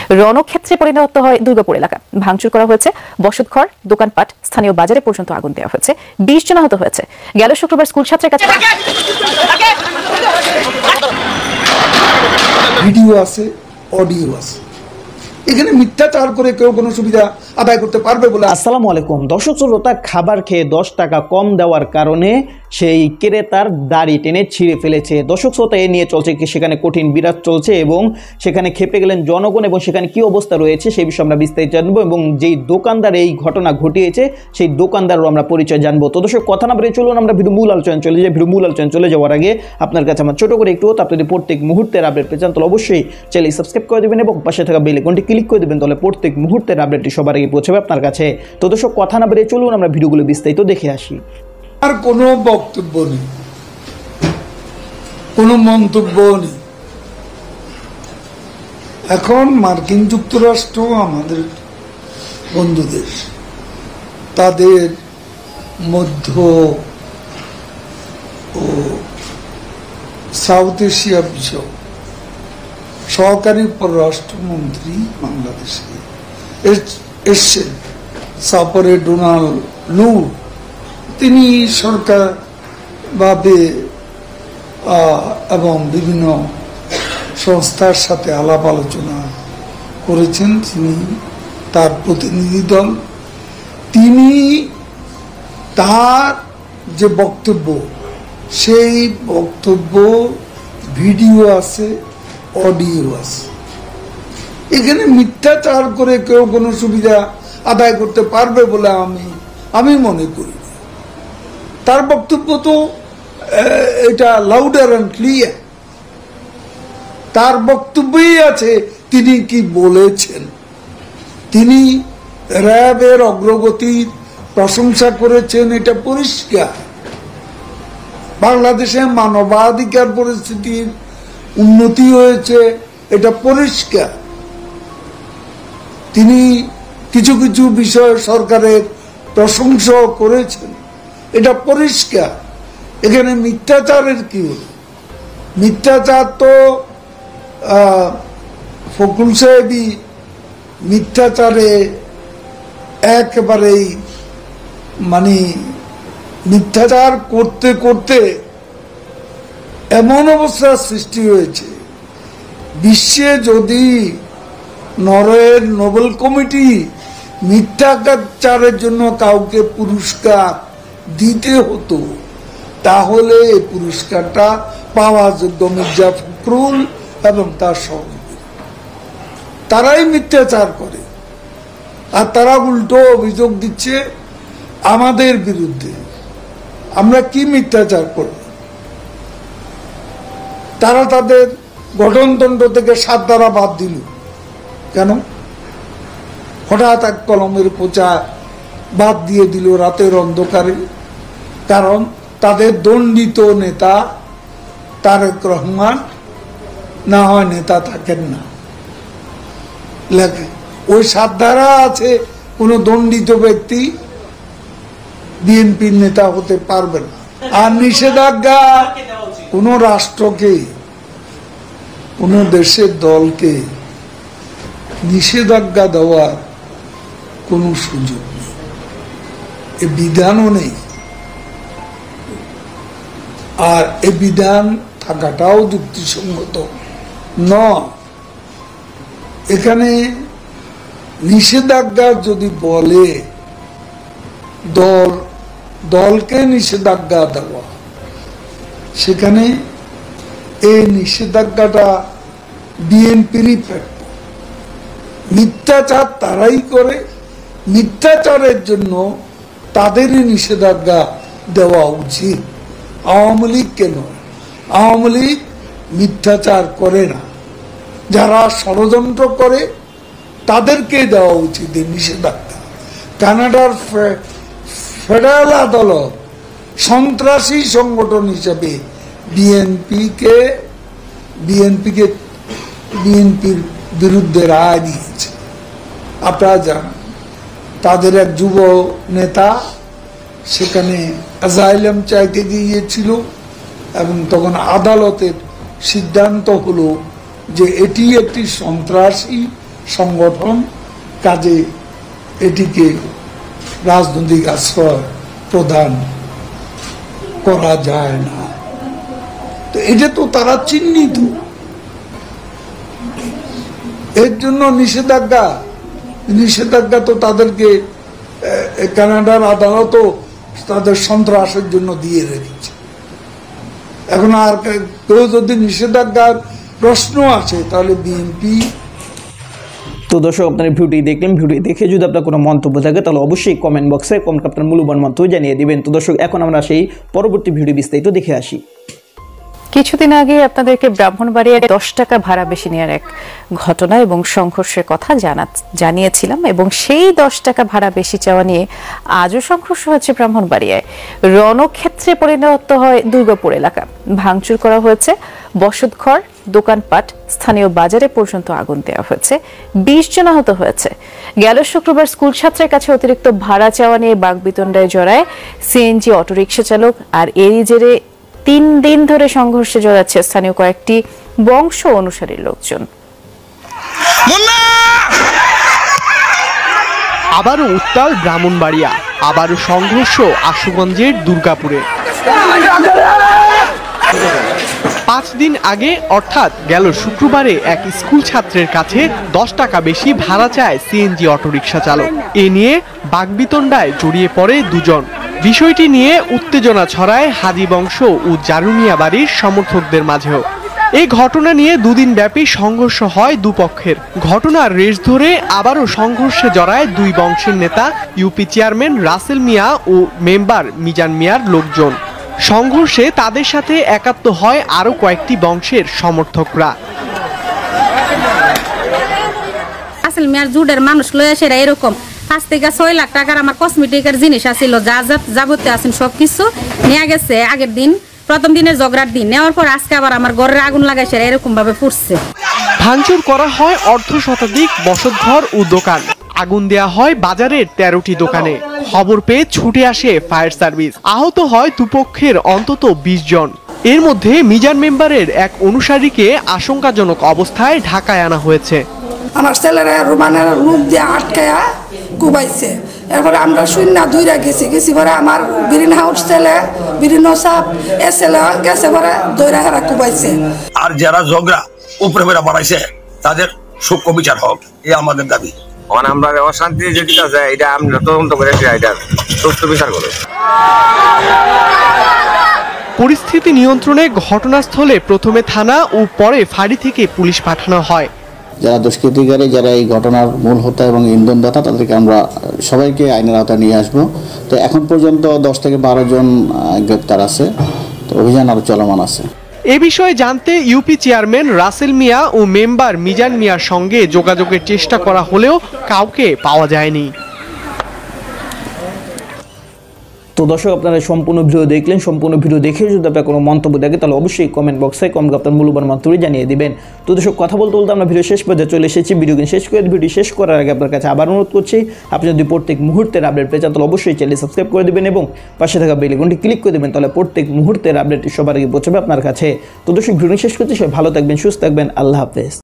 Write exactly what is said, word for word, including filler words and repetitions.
রণক্ষেত্রে পরিণত হয় দুর্গাপুর এলাকা। ভাঙচুর করা হয়েছে বসতঘর, দোকানপাট, স্থানীয় বাজারে পর্যন্ত আগুন দেওয়া হয়েছে। বিশ জন আহত হয়েছে। গেল শুক্রবার স্কুল ছাত্রের কাছে ভিডিও আছে, অডিও আছে। এখানে মিথ্যাচার করে কেউ কোনো সুবিধা আদায় করতে পারবে বলে। আসসালামু আলাইকুম দর্শক শ্রোতা, খাবার খেয়ে দশ টাকা কম দেওয়ার কারণে সেই ক্রেতার দাড়ি টেনে ছিঁড়ে ফেলেছে। দর্শক শ্রোতা, এ নিয়ে চলছে কি সেখানে কঠিন বিরাজ চলছে এবং সেখানে খেপে গেলেন জনগণ এবং সেখানে কি অবস্থা রয়েছে সেই বিষয়ে আমরা বিস্তারিত জানবো এবং যেই দোকানদার এই ঘটনা ঘটিয়েছে সেই দোকানদারও আমরা পরিচয় জানবো। তো দর্শক, কথা না বলে চলুন আমরা ভিডিও মূল আলোচনা চলে যাই। ভিডিও মূল আলোচনা চলে যাওয়ার আগে আপনার কাছে আমার ছোট করে একটু হতো, আপনি যদি প্রত্যেক মুহূর্তের আপডেট পেয়ে চান তাহলে অবশ্যই চ্যানেল সাবস্ক্রাইব করে দেবেন এবং পাশে থাকা বেল আইকনটি ক্লিক করে দেবেন, তাহলে প্রত্যেক মুহূর্তের আপডেটটি সবার আগে পৌঁছাবে আপনার কাছে। তো দর্শক, কথা না বেরিয়ে চলুন আমরা ভিডিওগুলো বিস্তারিত দেখে আসি। আর কোনো বক্তব্য নেই, কোনো মন্তব্য নেই। এখন মার্কিন যুক্তরাষ্ট্র আমাদের বন্ধু দেশ, তাদের মধ্য ও সাউথ এশিয়া বিষয় সহকারী পররাষ্ট্রমন্ত্রী বাংলাদেশে এসছেন সফরে ডোনাল্ড লু। তিনি সরকার ভাবে এবং বিভিন্ন সংস্থার সাথে আলাপ আলোচনা করেছেন। তিনি তার প্রতিনিধি দল, তিনি তার যে বক্তব্য সেই বক্তব্য ভিডিও আছে, অডিও আছে। এখানে মিথ্যাচার করে কেউ কোনো সুবিধা আদায় করতে পারবে বলে আমি আমি মনে করি। তার বক্তব্য তো এটা লাউডার অ্যান্ড ক্লিয়ার। তার বক্তব্যই আছে তিনি কি বলেছেন। তিনি র্যাবের অগ্রগতির প্রশংসা করেছেন, এটা পরিষ্কার। বাংলাদেশে মানবাধিকার পরিস্থিতির উন্নতি হয়েছে, এটা পরিষ্কার। তিনি কিছু কিছু বিষয় সরকারের প্রশংসা করেছেন, এটা পরিষ্কার। এখানে মিথ্যাচারের কি হলো? মিথ্যাচার তো ফখরুল সাহেবই মিথ্যাচারে একেবারেই মানে মিথ্যাচার করতে করতে এমন অবস্থার সৃষ্টি হয়েছে, বিশ্বে যদি নরওয়ের নোবেল কমিটি মিথ্যাচারের জন্য কাউকে পুরস্কার দিতে হতো তাহলে এই পুরস্কারটা পাওয়া যোগ্য মির্জা ফখরুল এবং তার সহযোগী। তারাই মিথ্যাচার করে আর তারা উল্টো অভিযোগ দিচ্ছে আমাদের বিরুদ্ধে। আমরা কি মিথ্যাচার করব? তারা তাদের গঠনতন্ত্র থেকে সাত ধারা বাদ দিল কেন? হঠাৎ এক কলমের পোঁচা বাদ দিয়ে দিল রাতের অন্ধকারে। কারণ তাদের দণ্ডিত নেতা তারেক রহমান না হয় নেতা থাকেন না, লেখে ওই সাত ধারা আছে, কোন দণ্ডিত ব্যক্তি বিএনপির নেতা হতে পারবে না। আর নিষেধাজ্ঞা কোন রাষ্ট্রকে, কোন দেশের দলকে নিষেধাজ্ঞা দেওয়ার কোনো সুযোগ নেই, এ বিধানও নেই। আর এ বিধান থাকাটাও যুক্তিসঙ্গত নয়। এখানে নিষেধাজ্ঞা যদি বলে দল দলকে নিষেধাজ্ঞা দেওয়া, সেখানে এই নিষেধাজ্ঞাটা বিএনপিরই প্রাপ্য। মিথ্যাচার তারাই করে, মিথ্যাচারের জন্য তাদেরই নিষেধাজ্ঞা দেওয়া উচিত। আওয়ামী লীগ কেন? আওয়ামী লীগ মিথ্যাচার করে না। যারা ষড়যন্ত্র করে তাদেরকে দেওয়া উচিত নিষেধাজ্ঞা। কানাডার ফেডারেল আদালত সন্ত্রাসী সংগঠন হিসেবে বিএনপিকে বিএনপিকে বিএনপির বিরুদ্ধে রায় দিয়েছে। আপনারা জানেন, তাদের এক যুব নেতা সেখানে অ্যাসাইলাম চাইতে গিয়েছিল এবং তখন আদালতের সিদ্ধান্ত হলো যে এটি একটি সন্ত্রাসী সংগঠন, কাজে এটিকে রাজনৈতিক আশ্রয় প্রদান করা যায় না। তো এটা তো তারা চিহ্নিত, এর জন্য নিষেধাজ্ঞা নিষেধাজ্ঞা তো তাদেরকে কানাডার আদালতও তাদের সন্ত্রাসের জন্য দিয়ে রেখেছে। এখন আর কেউ যদি নিষেধাজ্ঞার প্রশ্ন আছে তাহলে বিএনপি। তো দর্শক, আপনার ভিডিওটি দেখলেন, ভিডিও দেখে যদি আপনার কোনো মন্তব্য থাকে তাহলে অবশ্যই কমেন্ট বক্সে কমেন্ট আপনার মূল্যবান মন্তব্য জানিয়ে দিবেন। তো দর্শক, এখন আমরা সেই পরবর্তী ভিডিও বিস্তারিত দেখে আসি। কিছুদিন আগে আপনাদেরকে ব্রাহ্মণবাড়িয়ায় দশ টাকা ভাড়া বেশি নেওয়ার এক ঘটনা এবং সংঘর্ষের কথা জানা জানিয়েছিলাম এবং সেই দশ টাকা ভাড়া বেশি চাওয়া নিয়ে আজও সংঘর্ষ হচ্ছে ব্রাহ্মণবাড়িয়ায়। রণক্ষেত্রে পরিণত হয় দুর্গাপুর এলাকা। ভাঙচুর করা হয়েছে বসতঘর, দোকানপাট, স্থানীয় বাজারে পর্যন্ত আগুন দেওয়া হয়েছে। বিশ জন আহত হয়েছে। গেল শুক্রবার স্কুল ছাত্রের কাছে অতিরিক্ত ভাড়া চাওয়া নিয়ে বাগবিতণ্ডায় জড়ায় সিএনজি অটোরিকশা চালক, আর এরই জেরে তিন দিন ধরে সংঘর্ষে জড়াচ্ছে স্থানীয় কয়েকটি বংশ অনুসারী লোকজন। আবারও উত্তাল ব্রাহ্মণবাড়িয়া, আবারও সংঘর্ষ আশুগঞ্জের দুর্গাপুরে। পাঁচ দিন আগে অর্থাৎ গেল শুক্রবারে এক স্কুল ছাত্রের কাছে দশ টাকা বেশি ভাড়া চায় সিএনজি অটোরিকশা চালক। এ নিয়ে বাগবিতণ্ডায় জড়িয়ে পড়ে দুজন। বিষয়টি নিয়ে উত্তেজনা ছড়ায় হাজি বংশ ও জারুনিয়া বাড়ির সমর্থকদের মাঝেও। এই ঘটনা নিয়ে দুদিন ব্যাপী সংঘর্ষ হয় দুপক্ষের। ঘটনার রেশ ধরে আবারও সংঘর্ষে জড়ায় দুই বংশের নেতা, ইউপি চেয়ারম্যান রাসেল মিয়া ও মেম্বার মিজান মিয়ার লোকজন। সংঘর্ষে তাদের সাথে একাত্ম হয় আরো কয়েকটি বংশের সমর্থকরা। রাসেল মিয়ার জুডের মানুষ লয়ে সেরা এরকম পাঁচ থেকে ছয় লাখ টাকার আমার কসমেটিকের জিনিস আছিল, যা যা যাবতীয় আছেন সবকিছু নিয়ে গেছে। আগের দিন প্রথম দিনের ঝগড়ার দিন নেওয়ার পর আজকে আবার আমার ঘরের আগুন লাগাইছে, এরকম ভাবে পুড়ছে। ভাঙচুর করা হয় অর্ধ শতাধিক বসতঘর ও দোকান। আগুন দেয়া হয় বাজারের তেরোটি দোকানে। খবর পেয়ে ছুটে আসে ফায়ার সার্ভিস। আহত হয় দুপক্ষের অন্তত বিশ জন। এর মধ্যে মিজান মেম্বারের এক অনুসারীকে আশঙ্কাজনক অবস্থায় ঢাকায় আনা হয়েছে। আমার ছেলেরা রোমানের মুখ দিয়ে আটকায়া কুবাইছে। এরপরে আমরা শূন্য দুইরা গেছি গেছি পরে আমার বিরিন হাউস ছেলে বিরিন সাপ এ ছেলে গেছে পরে দৈরা হারা কুবাইছে। আর যারা ঝগড়া উপরে বেড়া বাড়াইছে তাদের সূক্ষ্ম বিচার হোক, এ আমাদের দাবি। আমরা অশান্তি যেটা আছে এটা আমরা তদন্ত করে এটা সুস্থ বিচার করব। পরিস্থিতি নিয়ন্ত্রণে ঘটনাস্থলে প্রথমে থানা ও পরে ফাঁড়ি থেকে পুলিশ পাঠানো হয়। যারা দুষ্কৃতিকারী, যারা এই ঘটনার মূল হোতা এবং ইন্ধনদাতা, তাদেরকে আমরা সবাইকে আইনের আওতায় নিয়ে আসবো। তো এখন পর্যন্ত দশ থেকে বারো জন গ্রেপ্তার আছে, তো অভিযান আরো চলমান আছে। এ বিষয়ে জানতে ইউপি চেয়ারম্যান রাসেল মিয়া ও মেম্বার মিজান মিয়ার সঙ্গে যোগাযোগের চেষ্টা করা হলেও কাউকে পাওয়া যায়নি। তো দর্শক, আপনারা সম্পূর্ণ ভিডিও দেখলেন। সম্পূর্ণ ভিডিও দেখে যদি আপনার কোনো মন্তব্য থাকে তাহলে অবশ্যই কমেন্ট বক্সে কমেন্ট আপনার মূল্যবান মন্তব্য জানিয়ে দিবেন। তো দর্শক, কথা বলতে বলতে আমরা ভিডিও শেষ পর্যায়ে চলে এসেছি। ভিডিও শেষ করে ভিডিও শেষ করার আগে আপনার কাছে আবার অনুরোধ করছি, আপনি যদি প্রত্যেক মুহূর্তের আপডেট পেয়ে চান তাহলে অবশ্যই চ্যানেল সাবস্ক্রাইব করে দেবেন এবং পাশে থাকা বেল আইকনটি ক্লিক করে দেবেন, তাহলে প্রত্যেক মুহূর্তের আপডেটটি সবার আগে পৌঁছাবে আপনার কাছে। তো দর্শক, ভিডিও শেষ করছি, সবাই ভালো থাকবেন, সুস্থ থাকবেন, আল্লাহ হাফেজ।